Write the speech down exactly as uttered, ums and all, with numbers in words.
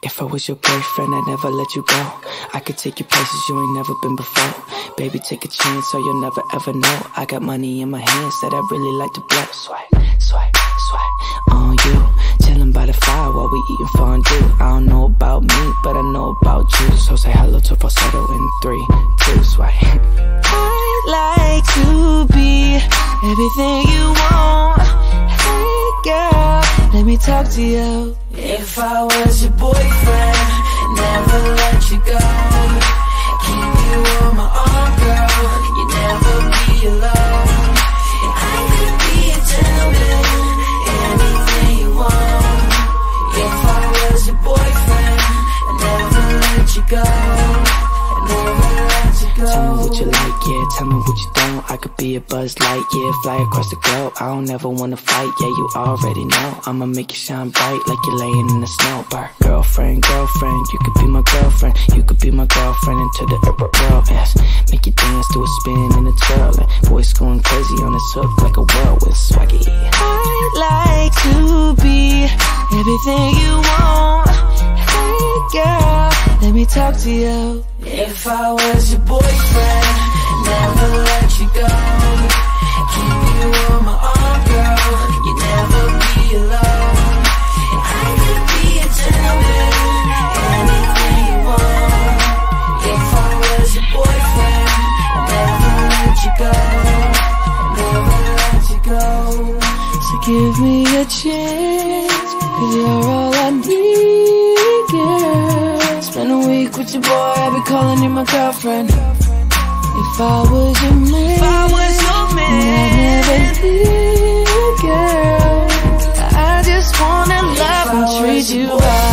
If I was your boyfriend, I'd never let you go. I could take you places you ain't never been before. Baby, take a chance so you'll never ever know. I got money in my hands that I really like to blow. Swipe, swipe, swipe on you. Chillin' by the fire while we eatin' fondue. I don't know about me, but I know about you. So say hello to falsetto in three, two, swipe. I'd like to be everything you want. Hey girl, let me talk to you. If I was your boyfriend, never let you go. Keep you on my arm, girl. You never be alone. And I could be a gentleman, anything you want. If I was your boyfriend, I'd never let you go. I'd never let you go. Tell me what you like, yeah, tell me what you don't. I could be a Buzz Lightyear, fly across the globe. I don't ever wanna fight, yeah, you already know. I'ma make you shine bright like you're laying in the snow. Bar. Girlfriend, girlfriend, you could be my girlfriend. You could be my girlfriend into the upper world, yes. Make you dance to a spin and a twirl. And voice going crazy on this hook like a whirlwind swaggy. I'd like to be everything you want. Hey girl, let me talk to you. If I was your boyfriend, never let you go. Keep you on my arm, girl. You never be alone. And I could be a gentleman, anything you want. If I was your boyfriend, I'd never let you go. I'd never let you go. So give me a chance, cause you're all I need, girl. Spend a week with your boy, I'll be calling you my girlfriend. If I was your man, if I was your man, I'd never leave, girl. I just wanna love and treat you right.